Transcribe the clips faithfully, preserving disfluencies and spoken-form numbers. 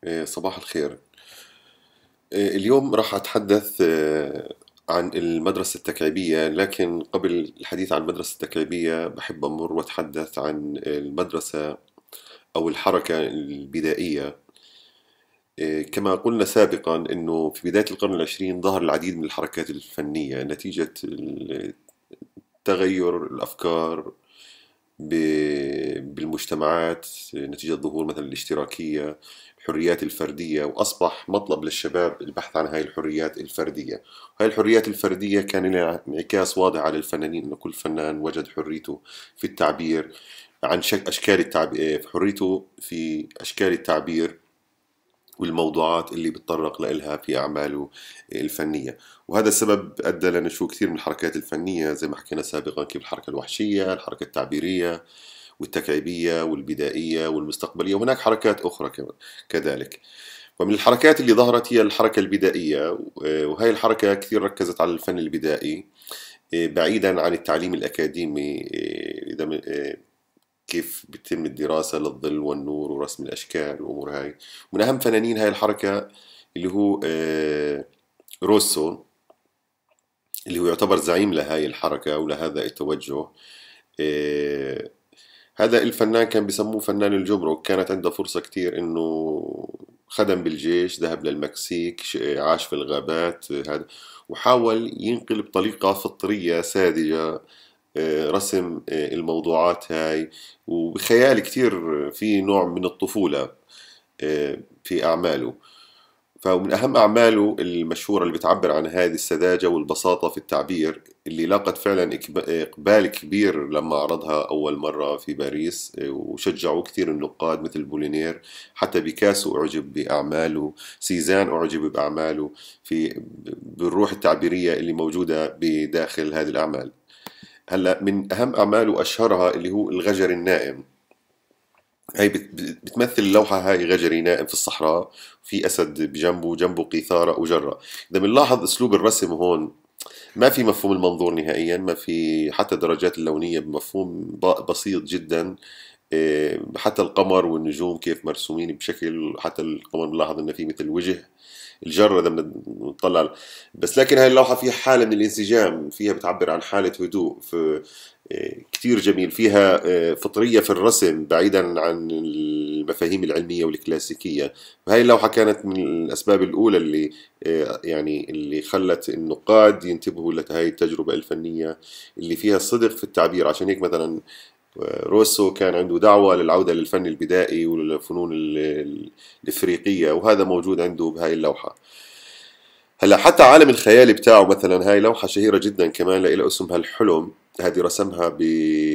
إيه، صباح الخير. إيه، اليوم راح أتحدث إيه، عن المدرسة التكعيبية، لكن قبل الحديث عن المدرسة التكعيبية بحب أمر وأتحدث عن المدرسة أو الحركة البدائية. إيه، كما قلنا سابقا أنه في بداية القرن العشرين ظهر العديد من الحركات الفنية نتيجة تغير الأفكار ب- بالمجتمعات نتيجة ظهور مثلا الاشتراكية، الحريات الفردية، وأصبح مطلب للشباب البحث عن هاي الحريات الفردية. هاي الحريات الفردية كان لها انعكاس واضح على الفنانين، أن كل فنان وجد حريته في التعبير عن شك أشكال التعبير، حريته في أشكال التعبير والموضوعات اللي بتطرق لها في أعماله الفنية. وهذا السبب أدى لنا نشوف كثير من الحركات الفنية زي ما حكينا سابقا، كيف الحركة الوحشية، الحركة التعبيرية والتكعيبية والبدائية والمستقبلية، وهناك حركات أخرى كمان كذلك. ومن الحركات اللي ظهرت هي الحركة البدائية، وهي الحركة كثير ركزت على الفن البدائي بعيدا عن التعليم الأكاديمي، إذا كيف بتتم الدراسة للظل والنور ورسم الأشكال والأمور هاي. من أهم فنانين هاي الحركة اللي هو آه، روسو، اللي هو يعتبر زعيم لهاي الحركة ولهذا التوجه. آه، هذا الفنان كان بسموه فنان الجمرك، كانت عنده فرصة كتير إنه خدم بالجيش، ذهب للمكسيك، ش- عاش في الغابات، آه، هذا، وحاول ينقل بطريقة فطرية ساذجة آه، رسم آه، الموضوعات هاي، وبخيال كتير في نوع من الطفولة آه، في أعماله. فمن أهم أعماله المشهورة اللي بتعبر عن هذه السذاجة والبساطة في التعبير، اللي لاقت فعلا إكب- إقبال كبير لما عرضها أول مرة في باريس، آه، وشجعوا كثير النقاد مثل بولينير. حتى بيكاسو أعجب بأعماله، سيزان أعجب بأعماله، في بالروح التعبيرية اللي موجودة بداخل هذه الأعمال. هلا من اهم اعماله واشهرها اللي هو الغجر النائم. هي بت- بتمثل اللوحة هاي غجري نائم في الصحراء، في أسد بجنبه، جنبه قيثارة وجرة. إذا بنلاحظ أسلوب الرسم هون ما في مفهوم المنظور نهائيا، ما في حتى الدرجات اللونية بمفهوم ب- بسيط جدا. إيه، حتى القمر والنجوم كيف مرسومين بشكل، حتى القمر بنلاحظ انه في مثل وجه الجرة لما بنطلع. بس لكن هاي اللوحة فيها حالة من الانسجام، فيها بتعبر عن حالة هدوء في إيه، كتير جميل. فيها إيه، فطرية في الرسم بعيدا عن المفاهيم العلمية والكلاسيكية. وهي اللوحة كانت من الأسباب الأولى اللي إيه، يعني اللي خلت النقاد ينتبهوا لهي التجربة الفنية اللي فيها الصدق في التعبير. عشان هيك مثلا روسو كان عنده دعوة للعودة للفن البدائي وللفنون ال- ال- الإفريقية، وهذا موجود عنده بهاي اللوحة. هلا حتى عالم الخيال بتاعه، مثلا هاي لوحة شهيرة جدا كمان لها اسمها الحلم. هذه رسمها ب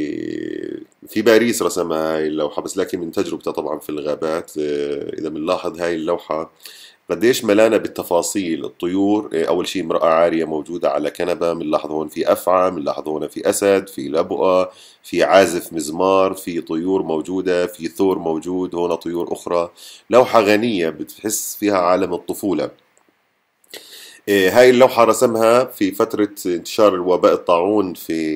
في باريس، رسمها هاي اللوحة، بس لكن من تجربته طبعا في الغابات. آه، إذا بنلاحظ هاي اللوحة قديش ملانة بالتفاصيل. الطيور، آه، أول شيء امرأة عارية موجودة على كنبة، بنلاحظ هون في أفعى، بنلاحظ هون في أسد، في لبؤة، في عازف مزمار، في طيور موجودة، في ثور موجود، هون طيور أخرى. لوحة غنية بتحس فيها عالم الطفولة. إيه، هاي اللوحة رسمها في فترة انتشار الوباء الطاعون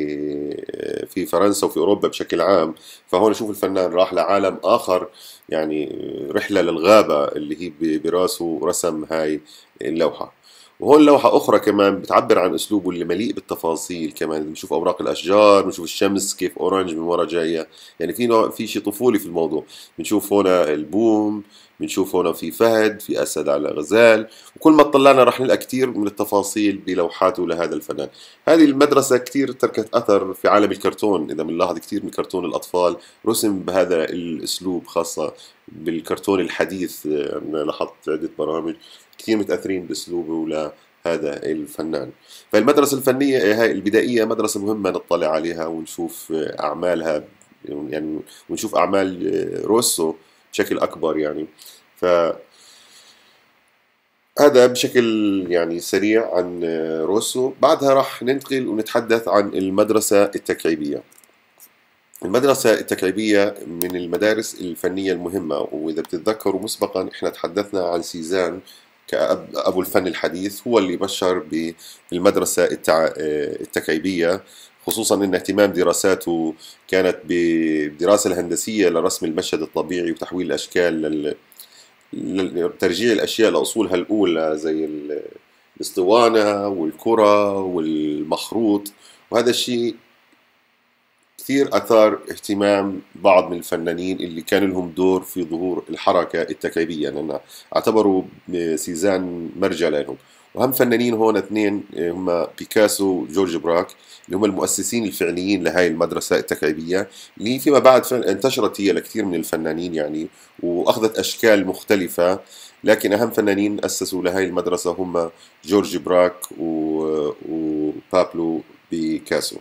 في في فرنسا وفي أوروبا بشكل عام. فهون شوف الفنان راح لعالم آخر، يعني رحلة للغابة اللي هي ب- براسه، ورسم هاي اللوحة. وهون لوحة أخرى كمان بتعبر عن أسلوبه اللي مليء بالتفاصيل. كمان بنشوف أوراق الأشجار، بنشوف الشمس كيف أورانج من ورا جاية، يعني في نوع، في شيء طفولي في الموضوع. بنشوف هنا البوم، بنشوف هنا في فهد، في أسد على غزال. وكل ما اطلعنا راح نلقى كثير من التفاصيل بلوحاته لهذا الفنان. هذه المدرسة كثير تركت أثر في عالم الكرتون. إذا بنلاحظ كثير من كرتون الأطفال رسم بهذا الأسلوب، خاصة بالكرتون الحديث. أنا لاحظت عدة برامج كثير متأثرين بأسلوبه لهذا الفنان. فالمدرسة الفنية هاي البدائية مدرسة مهمة نطلع عليها ونشوف أعمالها، يعني ونشوف أعمال روسو بشكل أكبر يعني. ف هذا بشكل يعني سريع عن روسو. بعدها راح ننتقل ونتحدث عن المدرسة التكعيبية. المدرسة التكعيبية من المدارس الفنية المهمة، وإذا بتتذكروا مسبقا إحنا تحدثنا عن سيزان كأب أبو الفن الحديث، هو اللي بشر بالمدرسة التع... التكعيبية، خصوصا أن اهتمام دراساته كانت بالدراسة الهندسية لرسم المشهد الطبيعي وتحويل الأشكال ترجيع الأشياء لأصولها الأولى زي الاسطوانة والكرة والمخروط. وهذا الشيء كثير أثار اهتمام بعض من الفنانين اللي كان لهم دور في ظهور الحركة التكعيبية، لأن اعتبروا سيزان مرجع لهم. وهم فنانين هون اثنين هم بيكاسو وجورج براك، اللي هم المؤسسين الفعليين لهاي المدرسة التكعيبية، اللي فيما بعد انتشرت هي لكثير من الفنانين يعني، وأخذت أشكال مختلفة. لكن أهم فنانين أسسوا لهاي المدرسة هم جورج براك وبابلو بيكاسو.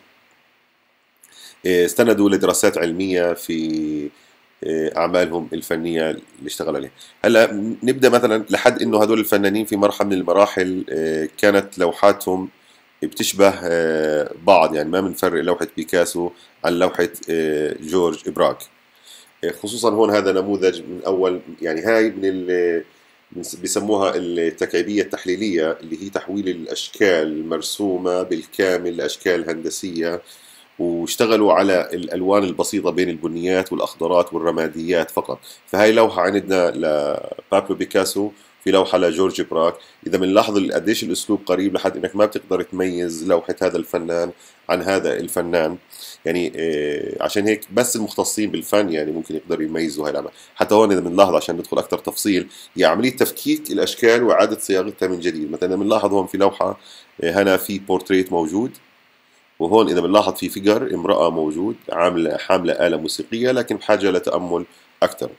استندوا لدراسات علمية في أعمالهم الفنية اللي اشتغل عليها. هلا نبدأ مثلا لحد إنه هذول الفنانين في مرحلة من المراحل كانت لوحاتهم بتشبه بعض، يعني ما بنفرق لوحة بيكاسو عن لوحة جورج براك. خصوصا هون هذا نموذج من أول، يعني هاي من ال بيسموها التكعيبية التحليلية، اللي هي تحويل الأشكال المرسومة بالكامل لأشكال هندسية، واشتغلوا على الألوان البسيطة بين البنيات والأخضرات والرماديات فقط. فهاي لوحة عندنا لبابلو بيكاسو، في لوحة لجورج براك. إذا بنلاحظ قديش الأسلوب قريب لحد إنك ما بتقدر تميز لوحة هذا الفنان عن هذا الفنان. يعني آه عشان هيك بس المختصين بالفن يعني ممكن يقدروا يميزوا هاي الأعمال. حتى هون إذا بنلاحظ عشان ندخل أكثر تفصيل، هي عملية تفكيك الأشكال وإعادة صياغتها من جديد. مثلا بنلاحظ هون في لوحة آه هنا في بورتريت موجود، وهون إذا بنلاحظ في فيجر امرأة موجود عاملة حاملة آلة موسيقية لكن بحاجة لتأمل أكثر.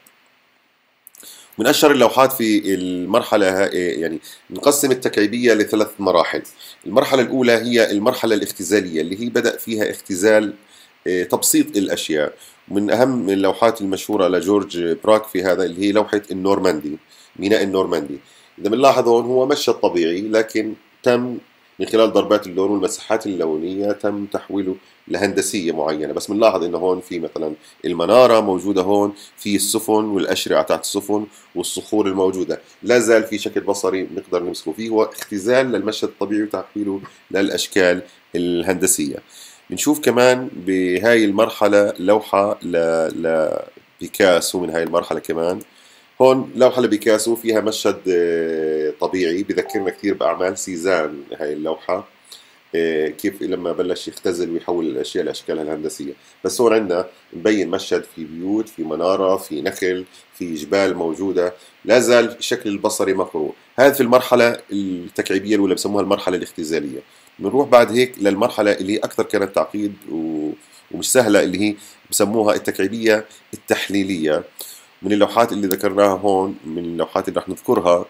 من أشهر اللوحات في المرحلة يعني نقسم التكعيبية لثلاث مراحل. المرحلة الأولى هي المرحلة الاختزالية، اللي هي بدأ فيها اختزال تبسيط الأشياء. من أهم اللوحات المشهورة لجورج براك في هذا اللي هي لوحة النورماندي، ميناء النورماندي. إذا بنلاحظ هون هو مشهد طبيعي، لكن تم من خلال ضربات اللون والمساحات اللونية تم تحويله لهندسية معينة. بس بنلاحظ إنه هون في مثلا المنارة موجودة، هون في السفن والأشرعة تحت السفن والصخور الموجودة، لا زال في شكل بصري نقدر نمسكه فيه، هو اختزال للمشهد الطبيعي وتحويله للأشكال الهندسية. بنشوف كمان بهاي المرحلة لوحة لبيكاسو من هاي المرحلة كمان. هون لوحة لبيكاسو فيها مشهد طبيعي بذكرنا كثير بأعمال سيزان. هاي اللوحة كيف لما بلش يختزل ويحول الأشياء لأشكالها الهندسية. بس هون عندنا مبين مشهد في بيوت، في منارة، في نخل، في جبال موجودة، لا زال الشكل البصري مقروء. هذا في المرحلة التكعيبية الأولى بسموها المرحلة الاختزالية. بنروح بعد هيك للمرحلة اللي هي أكثر كانت تعقيد ومش سهلة، اللي هي بسموها التكعيبية التحليلية. من اللوحات اللي ذكرناها هون، من اللوحات اللي رح نذكرها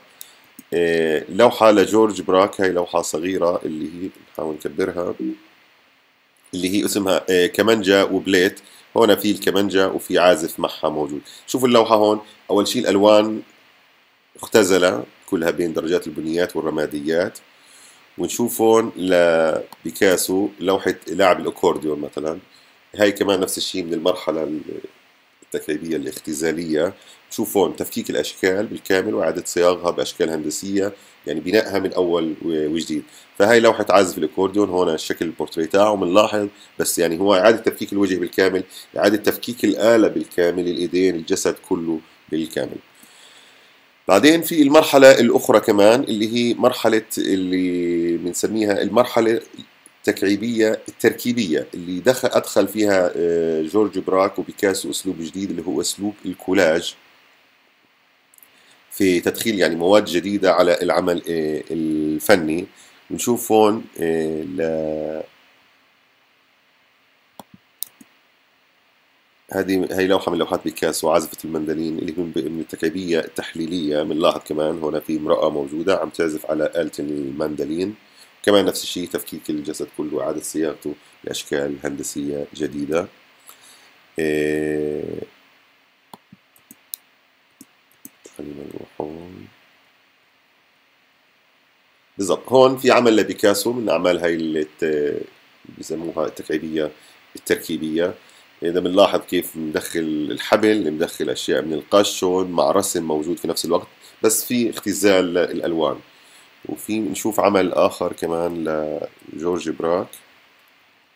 لوحة لجورج براك. هاي لوحة صغيرة اللي هي نحاول نكبرها، اللي هي اسمها كمانجا وبليت. هون في الكمانجا وفي عازف معها موجود. شوفوا اللوحة هون، أول شيء الألوان اختزلة كلها بين درجات البنيات والرماديات. ونشوف هون لبيكاسو لوحة لاعب الأكورديون مثلا. هاي كمان نفس الشيء من المرحلة التكعيبية الاختزالية. شوف هون تفكيك الأشكال بالكامل وإعادة صياغها بأشكال هندسية، يعني بنائها من أول وجديد. فهي لوحة عازف الأكورديون، هون الشكل البورتريه تاعه بنلاحظ، بس يعني هو إعادة تفكيك الوجه بالكامل، إعادة تفكيك الآلة بالكامل، الإيدين، الجسد كله بالكامل. بعدين في المرحلة الأخرى كمان اللي هي مرحلة اللي بنسميها المرحلة التكعيبية التركيبية، اللي دخل أدخل فيها جورج براك وبيكاسو أسلوب جديد اللي هو أسلوب الكولاج، في تدخيل يعني مواد جديدة على العمل الفني. ونشوف هون هذه هي لوحة من لوحات بيكاسو عازفة المندلين، اللي من التكعيبية التحليلية. بنلاحظ كمان هنا في امرأة موجودة عم تعزف على آلة المندلين. كمان نفس الشيء تفكيك الجسد كله وإعادة صياغته لأشكال هندسية جديدة. إيه خلينا نروح هون بالضبط. هون في عمل لبيكاسو من أعمال هاي اللي بيسموها التكعيبية التركيبية. إذا بنلاحظ كيف مدخل الحبل، مدخل أشياء من القش هون مع رسم موجود في نفس الوقت، بس في اختزال للألوان. وفي نشوف عمل آخر كمان لجورج براك.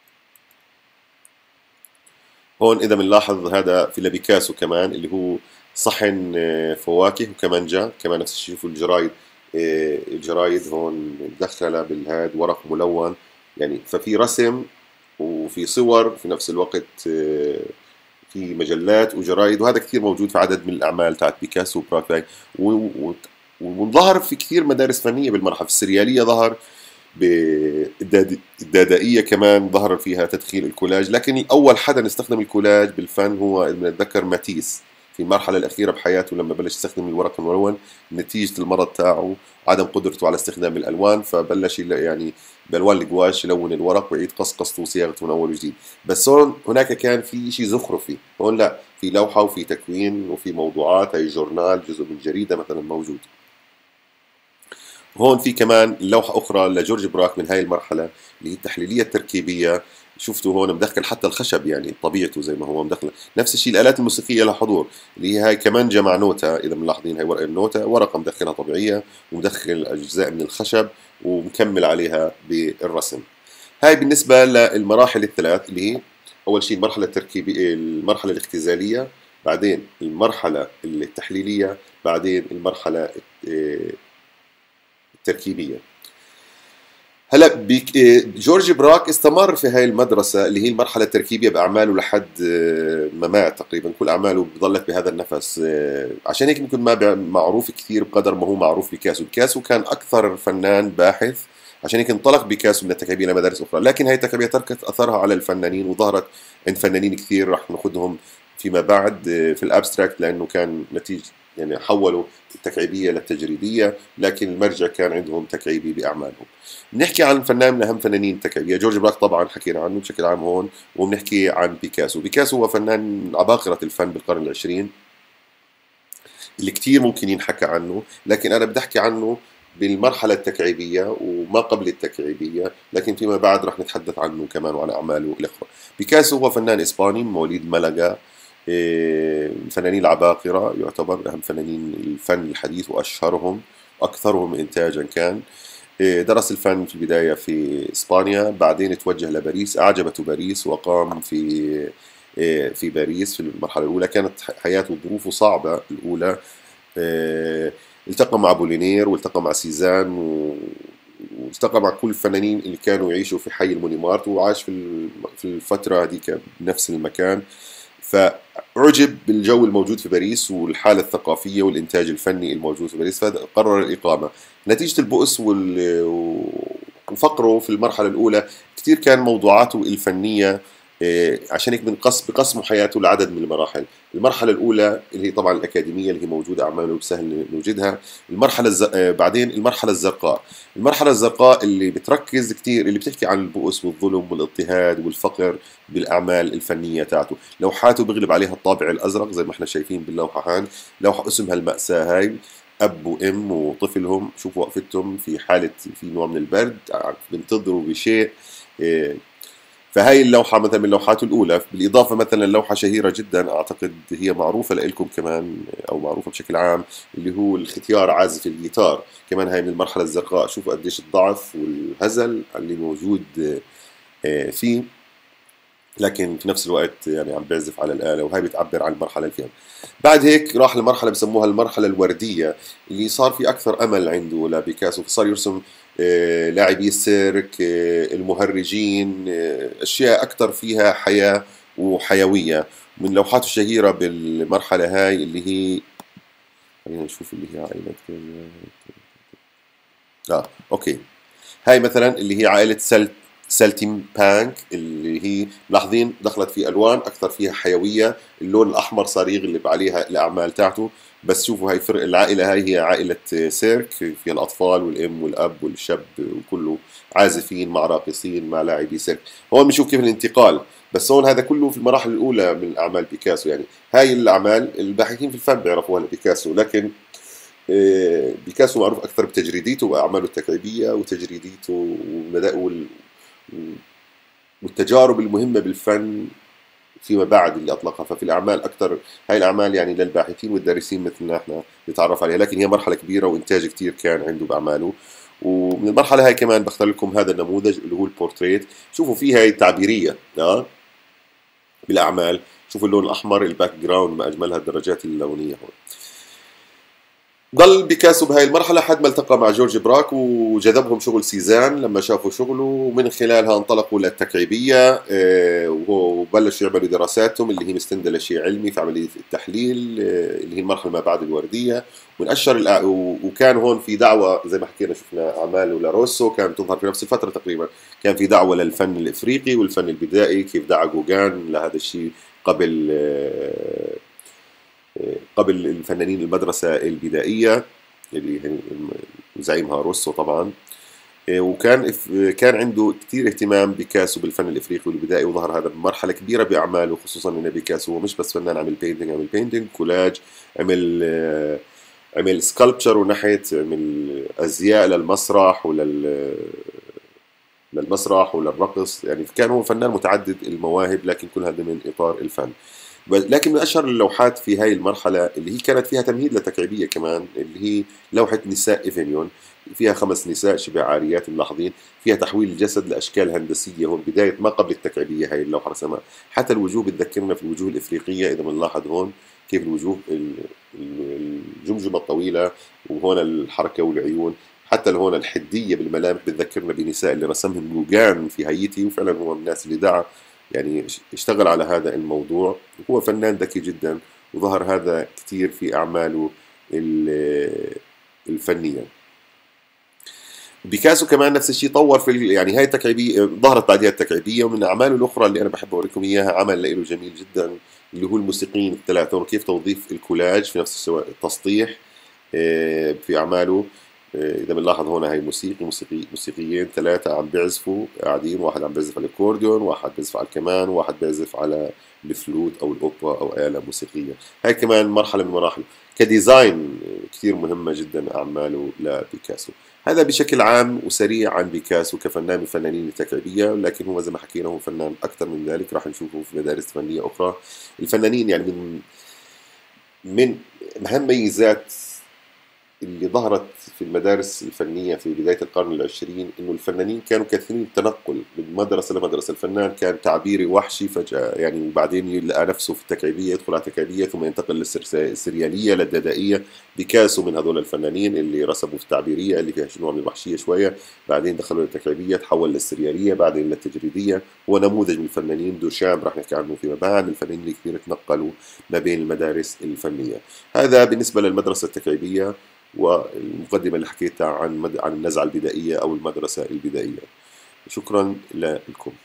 هون إذا بنلاحظ هذا في لبيكاسو كمان، اللي هو صحن فواكه وكمانجا، كمان نفس الشيء. شوفوا الجرايد، الجرايد هون مدخلة بالهاد، ورق ملون يعني، ففي رسم وفي صور في نفس الوقت، في مجلات وجرايد، وهذا كثير موجود في عدد من الأعمال تاعت بيكاسو وبراك. وظهر في كثير مدارس فنية بالمرحلة السريالية، ظهر بالدادائية كمان ظهر فيها تدخين الكولاج، لكن أول حدا استخدم الكولاج بالفن هو بنتذكر ماتيس في المرحلة الأخيرة بحياته، لما بلش يستخدم الورق الملون نتيجة المرض تاعه، عدم قدرته على استخدام الألوان، فبلش يعني بألوان الجواش يلون الورق ويعيد قصقصته وصياغته من أول وجديد. بس هون هناك كان في شيء زخرفي، هون لا، في لوحة وفي تكوين وفي موضوعات، هي جورنال جزء من جريدة مثلا موجود. هون في كمان لوحة أخرى لجورج براك من هاي المرحلة اللي هي التحليلية التركيبية. شفتوا هون مدخل حتى الخشب يعني طبيعته زي ما هو مدخل، نفس الشيء الآلات الموسيقية لها حضور، اللي هي هاي كمانجا مع نوتة، إذا ملاحظين هاي ورقة النوتة، ورقة مدخلها طبيعية ومدخل أجزاء من الخشب ومكمل عليها بالرسم. هاي بالنسبة للمراحل الثلاث، اللي هي أول شيء المرحلة التركيبية، المرحلة الاختزالية، بعدين المرحلة التحليلية، بعدين المرحلة التركيبية. هلا بيك جورج براك استمر في هاي المدرسة اللي هي المرحلة التركيبية بأعماله لحد ما مات تقريبا، كل أعماله ظلت بهذا النفس، عشان هيك ممكن ما معروف كثير بقدر ما هو معروف بيكاسو. بيكاسو كان أكثر فنان باحث، عشان هيك انطلق بيكاسو من التكعيبية لمدارس أخرى، لكن هاي التكعيبية تركت أثرها على الفنانين وظهرت عند فنانين كثير رح ناخذهم فيما بعد في الأبستراكت، لأنه كان نتيجة يعني حولوا التكعيبية للتجريدية، لكن المرجع كان عندهم تكعيبي بأعمالهم. بنحكي عن فنان من أهم فنانين التكعيبية، جورج براك طبعا حكينا عنه بشكل عام هون، وبنحكي عن بيكاسو. بيكاسو هو فنان عباقرة الفن بالقرن العشرين اللي كتير ممكن ينحكى عنه، لكن أنا بدي أحكي عنه بالمرحلة التكعيبية وما قبل التكعيبية، لكن فيما بعد رح نتحدث عنه كمان وعن أعماله الأخرى. بيكاسو هو فنان إسباني مواليد ملقا، الفنانين العباقرة، يعتبر أهم فنانين الفن الحديث وأشهرهم أكثرهم إنتاجا كان. درس الفن في البداية في إسبانيا، بعدين توجه لباريس، أعجبته باريس وقام في في باريس في المرحلة الأولى. كانت حياته ظروفه صعبة الأولى، التقى مع بولينير والتقى مع سيزان والتقى مع كل الفنانين اللي كانوا يعيشوا في حي المونيمارت، وعاش في في الفترة هذيك بنفس المكان، فأعجب بالجو الموجود في باريس والحالة الثقافية والإنتاج الفني الموجود في باريس، فقرر الإقامة. نتيجة البؤس وفقره في المرحلة الأولى كثير كان موضوعاته الفنية، عشان هيك بنقص بقسموا حياته لعدد من المراحل. المرحلة الأولى اللي هي طبعا الأكاديمية اللي هي موجودة أعماله سهل نوجدها. المرحلة الز... بعدين المرحلة الزرقاء، المرحلة الزرقاء اللي بتركز كثير، اللي بتحكي عن البؤس والظلم والاضطهاد والفقر بالأعمال الفنية تاعته. لوحاته بيغلب عليها الطابع الأزرق زي ما احنا شايفين باللوحة هان، لوحة اسمها المأساة. هاي أب وأم وطفلهم، شوفوا وقفتهم في حالة في نوع من البرد، بينتظروا بشيء. فهاي اللوحة مثلا من اللوحات الأولى، بالإضافة مثلا لوحة شهيرة جدا أعتقد هي معروفة لكم كمان أو معروفة بشكل عام، اللي هو الختيار عازف الجيتار، كمان هاي من المرحلة الزرقاء. شوفوا قديش الضعف والهزل اللي موجود فيه، لكن في نفس الوقت يعني عم بيعزف على الآلة، وهي بتعبر عن المرحلة اللي فيها. بعد هيك راح لمرحلة بسموها المرحلة الوردية، اللي صار في أكثر أمل عنده لبيكاسو، صار يرسم آه لاعبي السيرك، آه المهرجين، آه أشياء أكثر فيها حياة وحيوية. من لوحاته الشهيرة بالمرحلة هاي اللي هي، خلينا نشوف اللي هي عائلة آه أوكي، هاي مثلا اللي هي عائلة سلت سالتيم بانك، اللي هي ملاحظين دخلت في الوان اكثر فيها حيويه، اللون الاحمر صار يغلب عليها الاعمال تاعته. بس شوفوا هاي فرق العائله، هاي هي عائله سيرك فيها الاطفال والام والاب والشاب وكله عازفين مع راقصين مع لاعبي سيرك. هون بنشوف كيف الانتقال، بس هون هذا كله في المراحل الاولى من اعمال بيكاسو. يعني هاي الاعمال الباحثين في الفن بيعرفوها لبيكاسو، لكن بيكاسو معروف اكثر بتجريديته واعماله التكعيبيه وتجريديته والتجارب المهمة بالفن فيما بعد اللي أطلقها. ففي الأعمال أكثر، هاي الأعمال يعني للباحثين والدارسين مثلنا إحنا نتعرف عليها، لكن هي مرحلة كبيرة وإنتاج كتير كان عنده بأعماله. ومن المرحلة هاي كمان بختار لكم هذا النموذج اللي هو البورتريت. شوفوا فيها هاي التعبيرية آه بالأعمال، شوفوا اللون الأحمر الباك جراوند ما أجملها الدرجات اللونية هون. ضل بيكاسو بهاي المرحلة حد ما التقى مع جورج براك وجذبهم شغل سيزان لما شافوا شغله، ومن خلالها انطلقوا للتكعيبية وبلشوا يعملوا دراساتهم اللي هي مستندة لشيء علمي في عملية التحليل اللي هي المرحلة ما بعد الوردية. من أشهر الأ... وكان هون في دعوة زي ما حكينا شفنا أعمال لاروسو كانت تظهر في نفس الفترة تقريبا، كان في دعوة للفن الإفريقي والفن البدائي، كيف دعا جوجان لهذا الشيء قبل قبل الفنانين المدرسة البدائية اللي زعيمها روسو طبعا. وكان كان عنده كثير اهتمام بيكاسو بالفن الافريقي والبدائي، وظهر هذا بمرحله كبيره باعماله، خصوصا ان بيكاسو هو مش بس فنان عمل بينتينج، عمل بينتينج كولاج، عمل عمل سكالبتشر ونحت، عمل ازياء للمسرح ولل للمسرح وللرقص، يعني كان هو فنان متعدد المواهب لكن كلها ضمن اطار الفن. لكن من أشهر اللوحات في هاي المرحلة اللي هي كانت فيها تمهيد لتكعيبية كمان اللي هي لوحة نساء إيفينيون، فيها خمس نساء شبه عاريات ملاحظين، فيها تحويل الجسد لأشكال هندسية هون بداية ما قبل التكعيبية. هاي اللوحة رسمها حتى الوجوه بتذكرنا في الوجوه الإفريقية إذا بنلاحظ هون كيف الوجوه الجمجمة الطويلة وهون الحركة والعيون، حتى هون الحدية بالملامح بتذكرنا بنساء اللي رسمهم جوجان في هايتي، وفعلا هو من الناس اللي دعا يعني اشتغل على هذا الموضوع. هو فنان ذكي جدا وظهر هذا كثير في أعماله الفنية. بيكاسو كمان نفس الشيء طور في يعني هاي التكعيبية ظهرت بعدها التكعيبية، ومن أعماله الأخرى اللي أنا بحب أوريكم إياها عمل له جميل جدا اللي هو الموسيقيين الثلاثة وكيف توظيف الكولاج في نفس التسطيح في أعماله. إذا بنلاحظ هون هاي موسيقي موسيقي موسيقيين ثلاثة عم بيعزفوا قاعدين، واحد عم بيعزف على الأكورديون، واحد بيعزف على الكمان، وواحد بيعزف على الفلوت أو الأوبرا أو آلة موسيقية. هاي كمان مرحلة من مراحل كديزاين كثير مهمة جدا أعماله لبيكاسو. هذا بشكل عام وسريع عن بيكاسو كفنان من الفنانين التكعيبية، لكن هو زي ما حكينا هو فنان أكثر من ذلك، راح نشوفه في مدارس فنية أخرى. الفنانين يعني من من أهم ميزات اللي ظهرت في المدارس الفنية في بداية القرن العشرين إنه الفنانين كانوا كثيرين التنقل من مدرسة لمدرسة. الفنان كان تعبيري وحشي فجأة يعني، وبعدين يلقى نفسه في التكعيبية، يدخل على التكعيبية ثم ينتقل للسريالية للدادائية. بيكاسو من هذول الفنانين اللي رسموا في التعبيرية اللي فيها نوع من الوحشية شوية، بعدين دخلوا للتكعيبية، تحول للسريالية، بعدين للتجريدية. هو نموذج من الفنانين. دوشام راح نحكي عنه فيما بعد، الفنانين اللي كثير تنقلوا ما بين المدارس الفنية. هذا بالنسبة للمدرسة التكعيبية والمقدمة اللي حكيتها عن عن النزعة البدائية أو المدرسة البدائية. شكرا لكم.